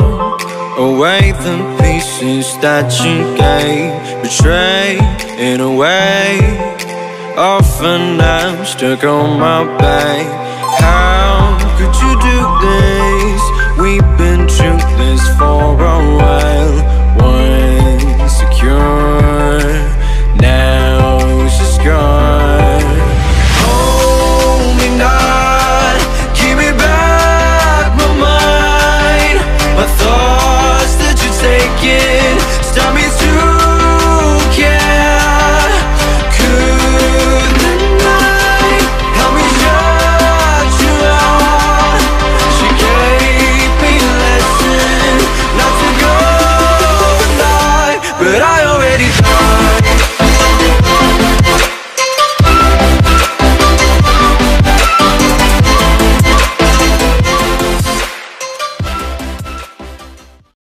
away the pieces that you gave. Betray in a way. Often I'm stuck on my back. How could you do this? We've been through this for a while. Once secure, now it's just gone. Hold me not, give me back my mind. My thoughts that you're taking stop me to care. Could the night help me shut you out? She gave me a lesson not to go and lie, but I